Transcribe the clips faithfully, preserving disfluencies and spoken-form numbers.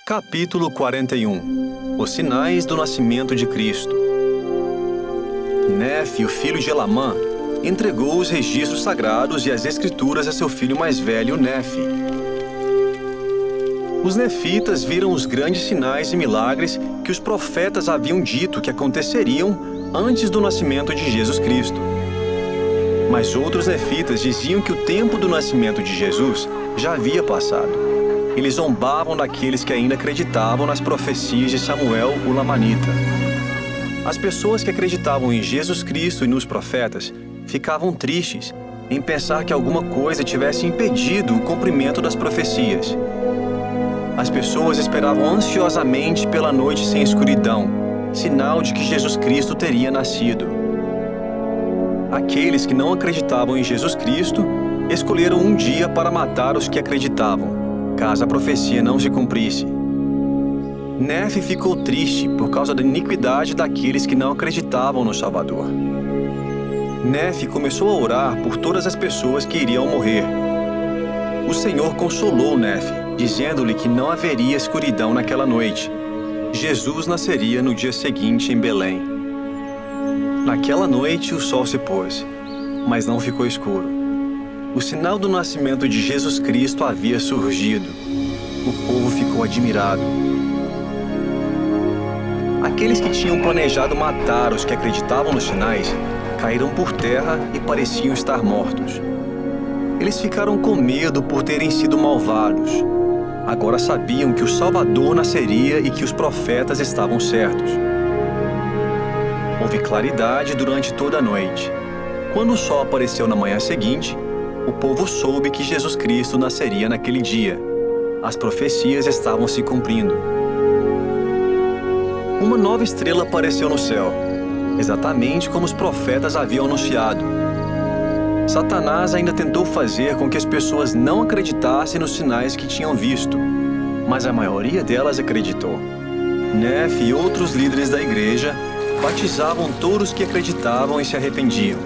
Capítulo quarenta e um. Os sinais do nascimento de Cristo. Nefe, o filho de Elamã, entregou os registros sagrados e as escrituras a seu filho mais velho, Nefe. Os nefitas viram os grandes sinais e milagres que os profetas haviam dito que aconteceriam antes do nascimento de Jesus Cristo. Mas outros nefitas diziam que o tempo do nascimento de Jesus já havia passado. Eles zombavam daqueles que ainda acreditavam nas profecias de Samuel, o Lamanita. As pessoas que acreditavam em Jesus Cristo e nos profetas ficavam tristes em pensar que alguma coisa tivesse impedido o cumprimento das profecias. As pessoas esperavam ansiosamente pela noite sem escuridão, sinal de que Jesus Cristo teria nascido. Aqueles que não acreditavam em Jesus Cristo escolheram um dia para matar os que acreditavam, caso a profecia não se cumprisse. Nefe ficou triste por causa da iniquidade daqueles que não acreditavam no Salvador. Nefe começou a orar por todas as pessoas que iriam morrer. O Senhor consolou Nefe, dizendo-lhe que não haveria escuridão naquela noite. Jesus nasceria no dia seguinte em Belém. Naquela noite o sol se pôs, mas não ficou escuro. O sinal do nascimento de Jesus Cristo havia surgido. O povo ficou admirado. Aqueles que tinham planejado matar os que acreditavam nos sinais caíram por terra e pareciam estar mortos. Eles ficaram com medo por terem sido malvados. Agora sabiam que o Salvador nasceria e que os profetas estavam certos. Houve claridade durante toda a noite. Quando o sol apareceu na manhã seguinte, o povo soube que Jesus Cristo nasceria naquele dia. As profecias estavam se cumprindo. Uma nova estrela apareceu no céu, exatamente como os profetas haviam anunciado. Satanás ainda tentou fazer com que as pessoas não acreditassem nos sinais que tinham visto, mas a maioria delas acreditou. Nefe e outros líderes da igreja batizavam todos que acreditavam e se arrependiam.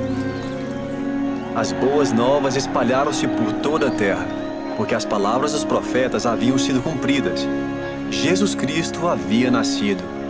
As boas novas espalharam-se por toda a terra, porque as palavras dos profetas haviam sido cumpridas. Jesus Cristo havia nascido.